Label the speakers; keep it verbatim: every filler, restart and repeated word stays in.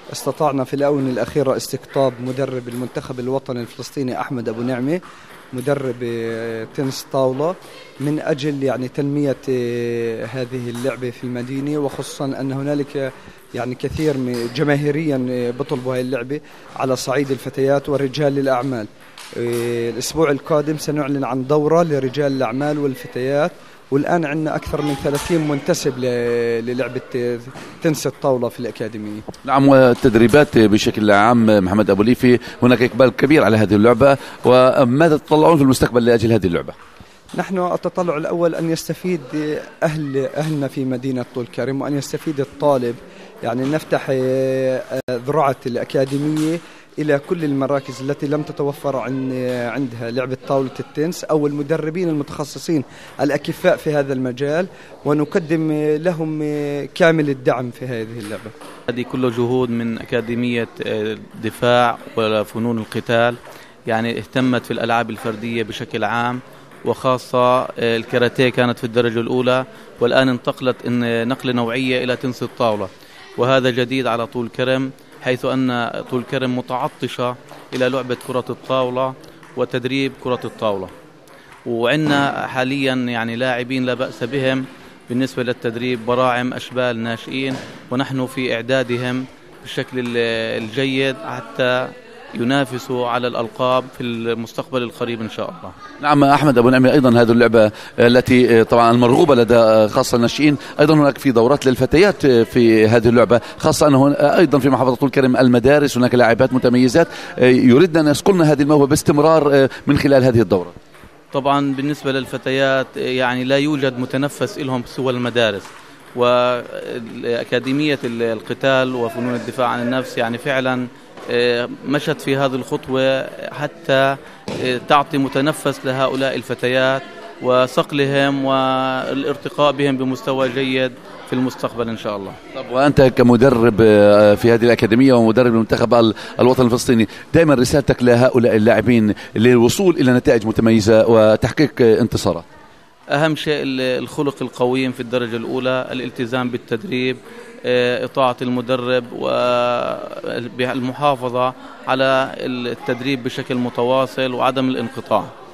Speaker 1: استطعنا في الآونة الأخيرة استقطاب مدرب المنتخب الوطني الفلسطيني أحمد أبو نعمة، مدرب تنس طاولة، من أجل يعني تنمية هذه اللعبة في المدينة، وخصوصا أن هنالك يعني كثير جماهيريا بطلبوا هذه اللعبة على صعيد الفتيات ورجال الأعمال. الأسبوع القادم سنعلن عن دورة لرجال الأعمال والفتيات، والآن عندنا أكثر من ثلاثين منتسب للعبة تنس الطاولة في الأكاديمية.
Speaker 2: نعم، والتدريبات بشكل عام محمد أبو ليفي، هناك إقبال كبير على هذه اللعبة، وماذا تطلعون في المستقبل لأجل هذه اللعبة؟
Speaker 1: نحن التطلع الأول أن يستفيد أهل أهلنا في مدينة طول كرم، وأن يستفيد الطالب، يعني نفتح ذرعة الأكاديمية إلى كل المراكز التي لم تتوفر عندها لعبة طاولة التنس أو المدربين المتخصصين الأكفاء في هذا المجال، ونقدم لهم كامل الدعم في هذه اللعبة.
Speaker 3: هذه كله جهود من أكاديمية دفاع وفنون القتال، يعني اهتمت في الألعاب الفردية بشكل عام، وخاصة الكاراتيه كانت في الدرجة الأولى، والآن انتقلت إن نقلة نوعية إلى تنس الطاولة، وهذا جديد على طول كرم، حيث أن طول كرم متعطشة إلى لعبة كرة الطاولة وتدريب كرة الطاولة، وعندنا حاليا يعني لاعبين لا بأس بهم بالنسبة للتدريب، براعم أشبال ناشئين، ونحن في إعدادهم بالشكل الجيد حتى ينافسوا على الألقاب في المستقبل القريب إن شاء الله.
Speaker 2: نعم أحمد أبو نعمة، أيضا هذه اللعبة التي طبعا المرغوبة لدى خاصة الناشئين، أيضا هناك في دورات للفتيات في هذه اللعبة، خاصة أنه أيضا في محافظة طول كرم المدارس هناك لاعبات متميزات يريدن أن يسقلن هذه الموهبة باستمرار من خلال هذه الدورة.
Speaker 3: طبعا بالنسبة للفتيات يعني لا يوجد متنفس لهم سوى المدارس، وأكاديمية القتال وفنون الدفاع عن النفس يعني فعلا مشت في هذه الخطوة حتى تعطي متنفس لهؤلاء الفتيات وصقلهم والارتقاء بهم بمستوى جيد في المستقبل إن شاء الله.
Speaker 2: طب وأنت كمدرب في هذه الأكاديمية ومدرب المنتخب الوطني الفلسطيني، دائما رسالتك لهؤلاء اللاعبين للوصول إلى نتائج متميزة وتحقيق انتصارات؟
Speaker 3: أهم شيء الخلق القويم في الدرجة الأولى، الالتزام بالتدريب، إطاعة المدرب، والمحافظة على التدريب بشكل متواصل وعدم الانقطاع.